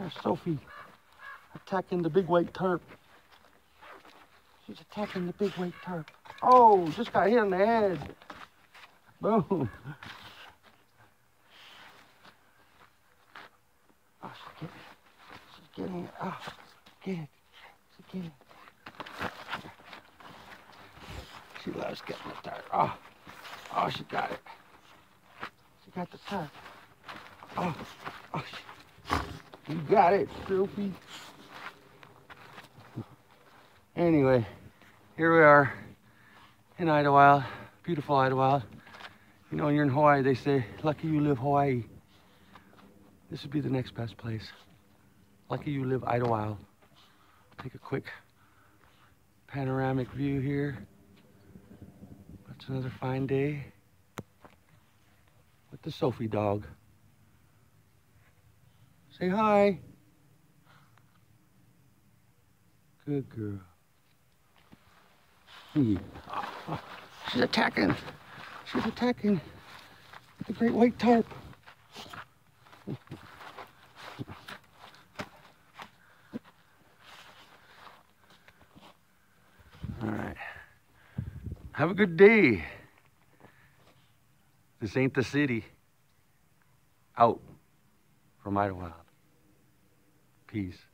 There's Sophie attacking the big white tarp. She's attacking the big white tarp. Oh, just got hit in the head. Boom. Oh, she's getting it. She's getting it. Oh, get it. She's getting it. She loves getting the tarp. Oh, she got it. She got the tarp. Oh, you got it, Sophie. Anyway, here we are in Idyllwild, beautiful Idyllwild. You know, when you're in Hawaii, they say, lucky you live Hawaii. This would be the next best place. Lucky you live Idyllwild. Take a quick panoramic view here. It's another fine day with the Sophie dog. Say hi. Good girl. Yeah. Oh, she's attacking. She's attacking the great white tarp. All right. Have a good day. This ain't the city. Out from Idyllwild. Peace.